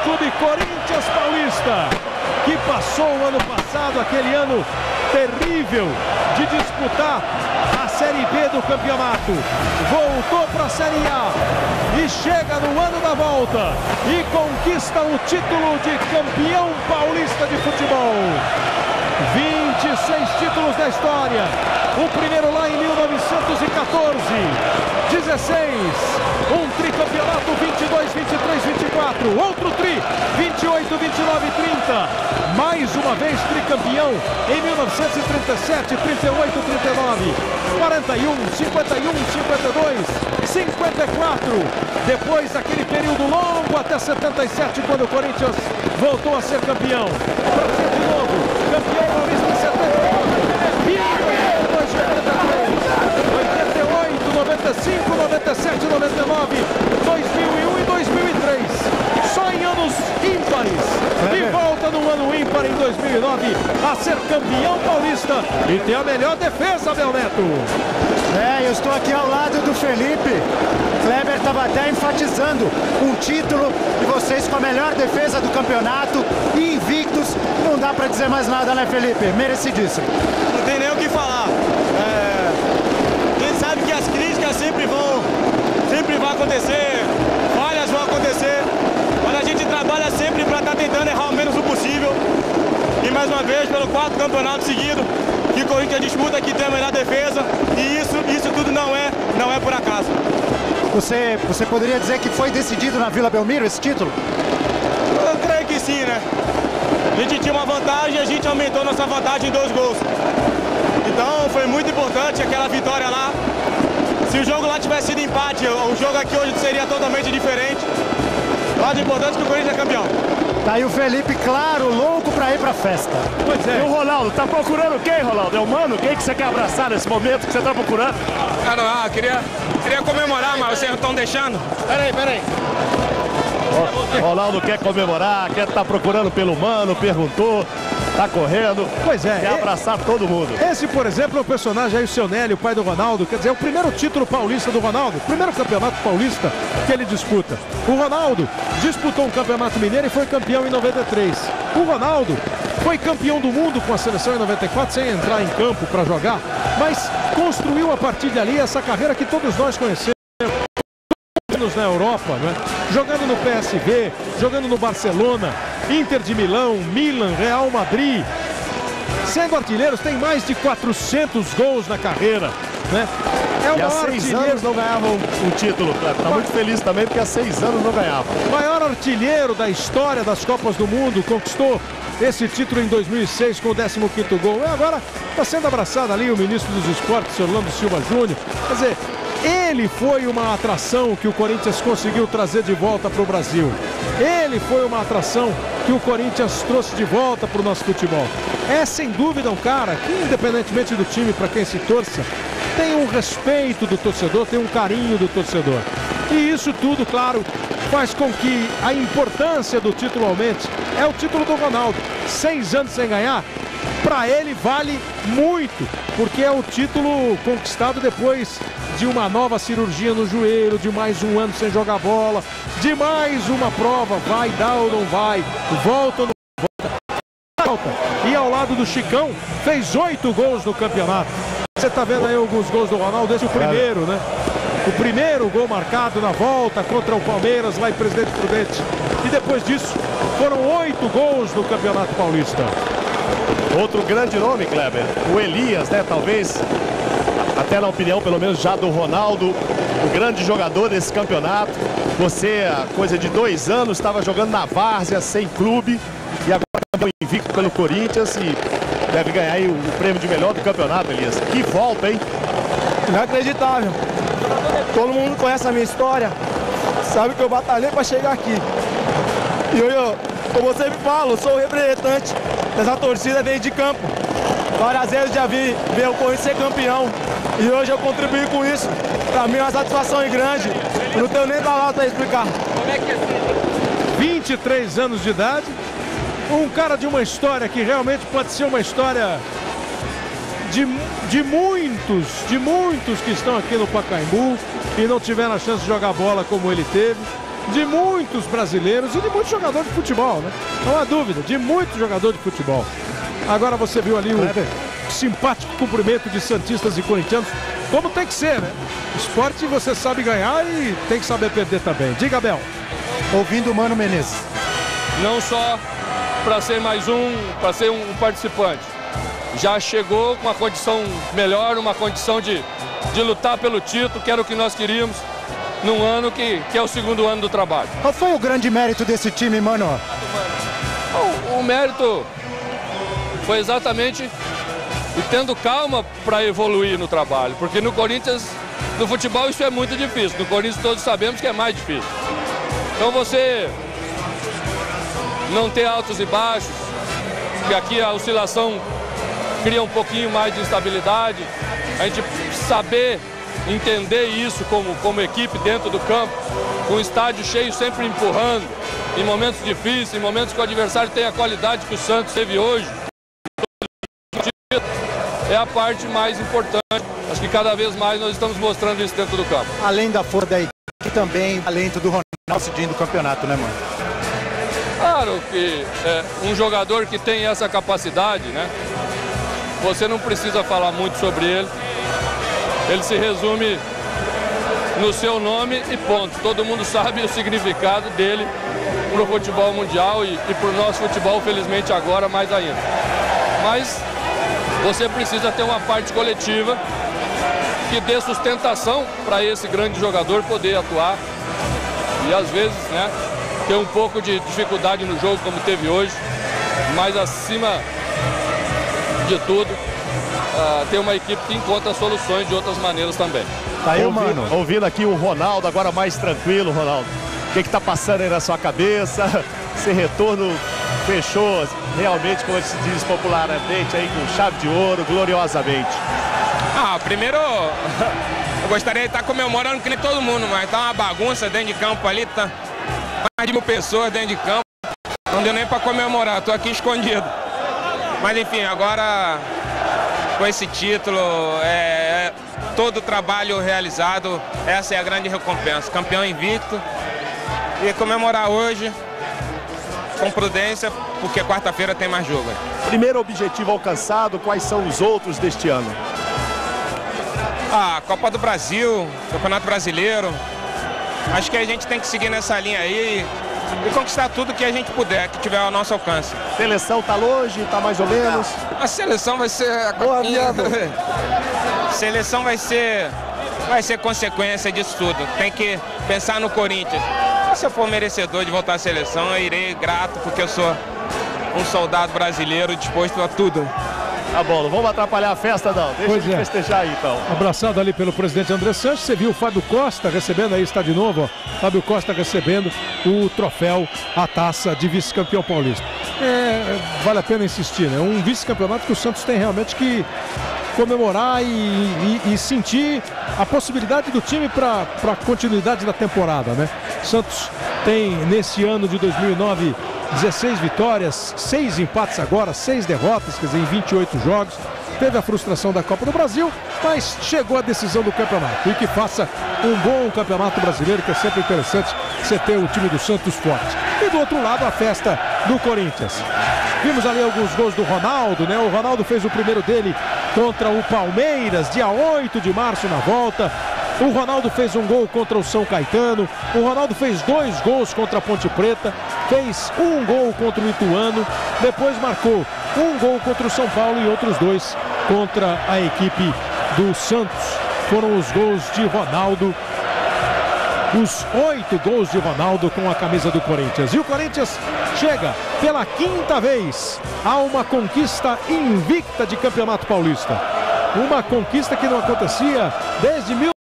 Clube Corinthians Paulista, que passou o ano passado, aquele ano terrível de disputar a Série B do campeonato, voltou para a Série A e chega no ano da volta e conquista o título de campeão paulista de futebol. 26 títulos da história, o primeiro lá em 1914, 16, um tricampeonato 22, 23, 24, outro tri 28, 29 e 30, mais uma vez tricampeão em 1937, 38, 39, 41, 51, 52, 54, depois daquele período longo até 77, quando o Corinthians voltou a ser campeão, para ser de novo campeão paulista em 79, 82, 83, 88, 95, 97, 99, 2001 e 2003. Só em anos ímpares. E volta no ano ímpar em 2009 a ser campeão paulista e tem a melhor defesa, Abel Neto. Eu estou aqui ao lado do Felipe. Kleber estava até enfatizando um título e vocês com a melhor defesa do campeonato, invictos. Não dá para dizer mais nada, né, Felipe? Merecidíssimo. Não tem nem o que falar. A gente sabe que as críticas sempre vão acontecer, falhas vão acontecer, mas a gente trabalha sempre para estar tentando errar o menos o possível. E mais uma vez, pelo 4º campeonato seguido, que o Corinthians disputa, que tem a melhor defesa, e isso tudo não é por acaso. Você poderia dizer que foi decidido na Vila Belmiro esse título? Eu creio que sim, né? A gente tinha uma vantagem e a gente aumentou nossa vantagem em 2 gols. Então foi muito importante aquela vitória lá. Se o jogo lá tivesse sido empate, o jogo aqui hoje seria totalmente diferente. Mas o importante é que o Corinthians é campeão. Tá aí o Felipe, claro, louco pra ir pra festa. Pois é. E o Ronaldo, tá procurando quem, Ronaldo? É o mano? Quem que você quer abraçar nesse momento que você tá procurando? Cara, queria comemorar, mas vocês não estão deixando. Peraí. O Ronaldo quer comemorar, quer tá procurando pelo mano, perguntou, tá correndo. Pois é. Quer abraçar todo mundo. Esse, por exemplo, é o personagem aí, o seu Nélio, o pai do Ronaldo. Quer dizer, é o primeiro título paulista do Ronaldo, primeiro campeonato paulista que ele disputa. O Ronaldo disputou um campeonato mineiro e foi campeão em 93. O Ronaldo foi campeão do mundo com a seleção em 94, sem entrar em campo para jogar, mas construiu a partir dali essa carreira que todos nós conhecemos na Europa, né? Jogando no PSV, jogando no Barcelona, Inter de Milão, Milan, Real Madrid. Sendo artilheiros, tem mais de 400 gols na carreira, né? É o E há maior 6 artilheiro. anos não ganhava um título, Kleber. Tá muito feliz também porque há 6 anos não ganhava. Maior artilheiro da história das Copas do Mundo, conquistou esse título em 2006 com o 15º gol. E agora está sendo abraçado ali o ministro dos Esportes, Orlando Silva Júnior. Quer dizer, ele foi uma atração que o Corinthians conseguiu trazer de volta para o Brasil. Ele foi uma atração que o Corinthians trouxe de volta para o nosso futebol. É sem dúvida um cara que, independentemente do time para quem se torça, tem um respeito do torcedor, tem um carinho do torcedor. E isso tudo, claro, faz com que a importância do título aumente. É o título do Ronaldo. 6 anos sem ganhar, para ele vale muito, porque é o título conquistado depois de uma nova cirurgia no joelho, de mais um ano sem jogar bola, de mais uma prova, vai dar ou não vai, volta ou não volta. E ao lado do Chicão, fez 8 gols no campeonato. Você tá vendo aí alguns gols do Ronaldo, esse é o primeiro, né? O primeiro gol marcado na volta contra o Palmeiras, lá em Presidente Prudente. E depois disso, foram 8 gols no Campeonato Paulista. Outro grande nome, Kleber, o Elias, né? Talvez, até na opinião, pelo menos, já do Ronaldo, o grande jogador desse campeonato. Você, há coisa de 2 anos, estava jogando na várzea, sem clube, e agora acabou invicto pelo Corinthians e deve ganhar aí o prêmio de melhor do campeonato, Elias. Que volta, hein? Inacreditável. Todo mundo conhece a minha história, sabe que eu batalhei para chegar aqui. E eu, como eu sempre falo, sou o representante dessa torcida dentro de campo. Várias vezes já vi ver o Corinthians ser campeão e hoje eu contribuí com isso. Para mim é uma satisfação grande. Eu não tenho nem palavras para explicar. 23 anos de idade, um cara de uma história que realmente pode ser uma história de muitos que estão aqui no Pacaembu e não tiveram a chance de jogar bola como ele teve. de muitos brasileiros e de muitos jogadores de futebol, né? Não há dúvida, de muitos jogadores de futebol. Agora você viu ali o simpático cumprimento de santistas e corintianos, como tem que ser, né? Esporte você sabe ganhar e tem que saber perder também. Diga, Bel. Ouvindo o Mano Menezes. Não só para ser mais para ser um participante. Já chegou com uma condição melhor, uma condição de lutar pelo título, que era o que nós queríamos, num ano que é o segundo ano do trabalho. Qual foi o grande mérito desse time, Mano? O mérito foi exatamente e tendo calma para evoluir no trabalho, porque no Corinthians, no futebol isso é muito difícil, no Corinthians todos sabemos que é mais difícil. Então você não ter altos e baixos, que aqui a oscilação cria um pouquinho mais de instabilidade, a gente saber entender isso como equipe dentro do campo, com o estádio cheio sempre empurrando, em momentos difíceis, em momentos que o adversário tem a qualidade que o Santos teve hoje, é a parte mais importante. Acho que cada vez mais nós estamos mostrando isso dentro do campo. Além da força da equipe, também o talento do Ronaldo decidindo o campeonato, né, mano? Claro que um jogador que tem essa capacidade, né? Você não precisa falar muito sobre ele. Ele se resume no seu nome e ponto. Todo mundo sabe o significado dele para o futebol mundial e para o nosso futebol, felizmente agora, mais ainda. Mas você precisa ter uma parte coletiva que dê sustentação para esse grande jogador poder atuar. E às vezes, né, ter um pouco de dificuldade no jogo como teve hoje, mas acima de tudo, ter uma equipe que encontra soluções de outras maneiras também. Tá aí, ouvindo aqui o Ronaldo, agora mais tranquilo, Ronaldo. O que está passando aí na sua cabeça? Esse retorno fechou realmente, como se diz popularmente, aí com chave de ouro, gloriosamente. Primeiro, eu gostaria de estar comemorando que nem todo mundo, mas tá uma bagunça dentro de campo ali, tá mais de 1000 pessoas dentro de campo. Não deu nem para comemorar, tô aqui escondido. Mas enfim, agora com esse título, todo o trabalho realizado, essa é a grande recompensa. Campeão invicto. E comemorar hoje com prudência, porque quarta-feira tem mais jogo. Primeiro objetivo alcançado, quais são os outros deste ano? Copa do Brasil, Campeonato Brasileiro. Acho que a gente tem que seguir nessa linha aí e conquistar tudo que a gente puder, que tiver ao nosso alcance. Seleção tá longe, tá mais ou menos? A seleção vai ser... Seleção vai ser consequência disso tudo. Tem que pensar no Corinthians. Se eu for merecedor de voltar à seleção, eu irei grato, porque eu sou um soldado brasileiro disposto a tudo. Tá bom, não vamos atrapalhar a festa, não. Deixa de festejar aí, então. Abraçado ali pelo presidente André Sanches. Você viu o Fábio Costa recebendo, aí está de novo, ó. Fábio Costa recebendo o troféu, a taça de vice-campeão paulista. Vale a pena insistir, né? Um vice-campeonato que o Santos tem realmente que comemorar e sentir a possibilidade do time para a continuidade da temporada, né? Santos tem, nesse ano de 2009, 16 vitórias, 6 empates agora, 6 derrotas, quer dizer, em 28 jogos. Teve a frustração da Copa do Brasil, mas chegou a decisão do campeonato. E que faça um bom campeonato brasileiro, que é sempre interessante você ter o time do Santos forte. E do outro lado, a festa do Corinthians. Vimos ali alguns gols do Ronaldo, né? O Ronaldo fez o primeiro dele contra o Palmeiras, dia 8 de março na volta. O Ronaldo fez um gol contra o São Caetano. O Ronaldo fez 2 gols contra a Ponte Preta. Fez um gol contra o Ituano. Depois marcou um gol contra o São Paulo e outros 2 contra a equipe do Santos. Foram os gols de Ronaldo. Os 8 gols de Ronaldo com a camisa do Corinthians. E o Corinthians chega pela 5ª vez a uma conquista invicta de Campeonato Paulista. Uma conquista que não acontecia desde